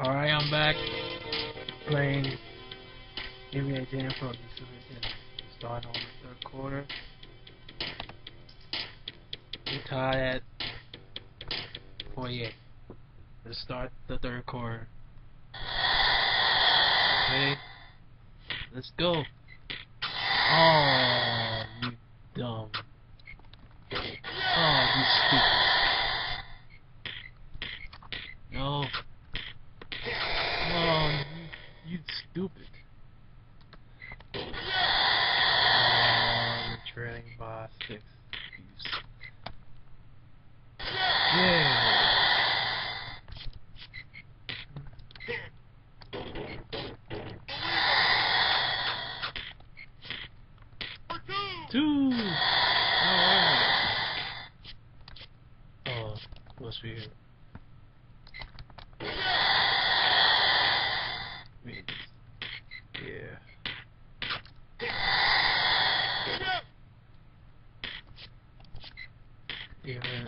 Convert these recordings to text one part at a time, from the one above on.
Alright, I'm back playing NBA Jam for the Super Nintendo. Starting on the third quarter. We're tied at 48. Let's start the third quarter. Okay, let's go. Oh, you dumb. Oh, you stupid. No. Oh, you stupid. Oh, you're trailing by 6. Yeah. Two. Alright. Oh, must be here. Wait. Yeah. Even.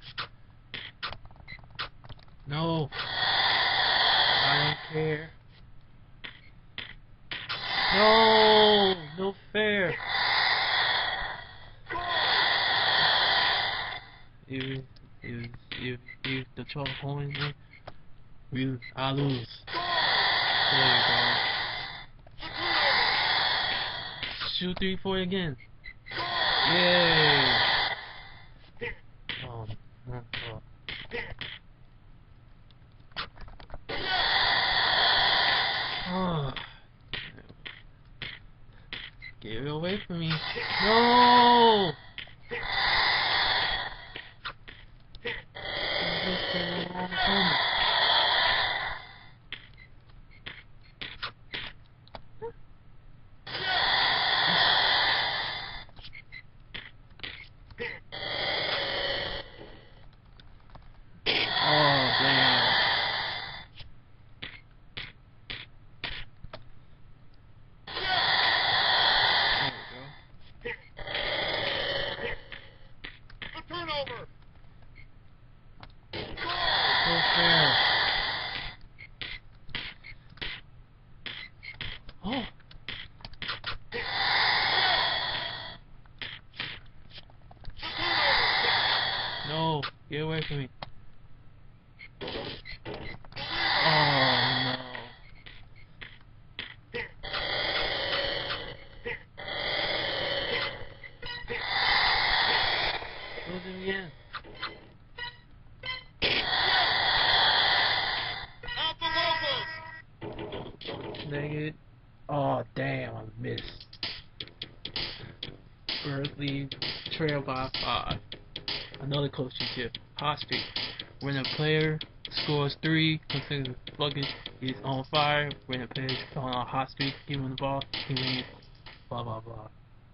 No. I don't care. No. No fair. If the 12 points win, I lose. There you go. Shoot 3-4 again. Yay! Oh. Oh. Get it away from me. No! Oh, damn. A turnover. So fair. Oh. No, get away from me. Oh no. Lose him again. Negative. Oh damn, I missed. Spurs lead, trail by 5. Another coaching tip. Hot streak. When a player scores 3 consecutive buckets, he's on fire. When a player is on a hot streak, give him the ball, he wins. Blah blah blah.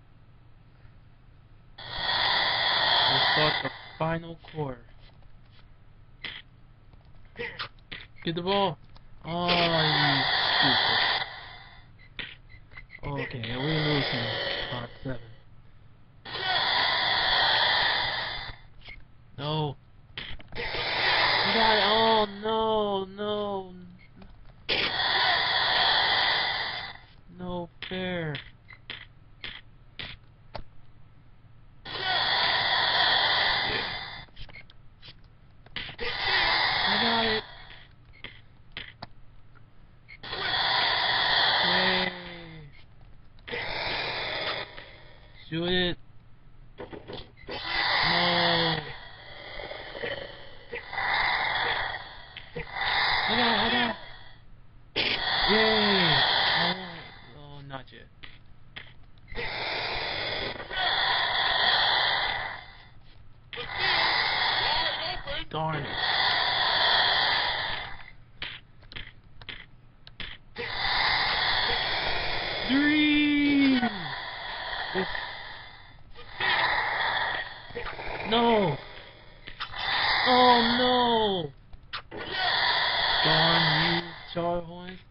Let's start the final quarter. Get the ball. Oh, you stupid. Okay, we're losing by 7. No. You got it. Oh no, no. No fair. Yeah. I got it. Yay. Shoot it. No. I got it. Yay. Oh, not yet. Darn it. Three. No. Oh no. Darn you, Charlie Hornets.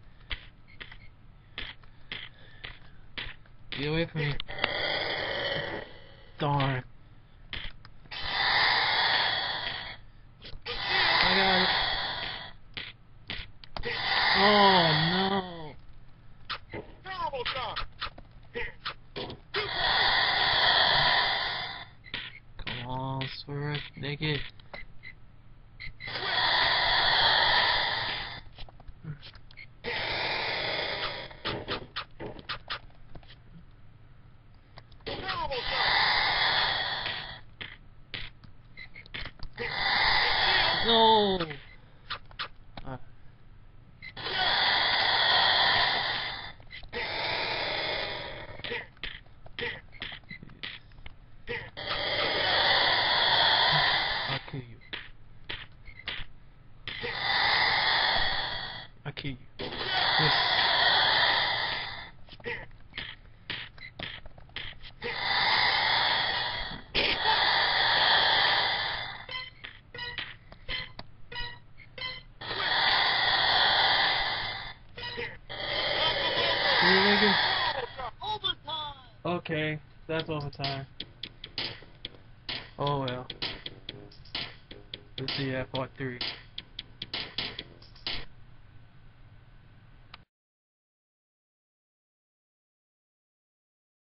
Get away from me. Darn. I got it. naked. Terrible No. I'll kill you. I'll kill you. Yes. Okay, that's overtime. Oh well. Let's see that part 3.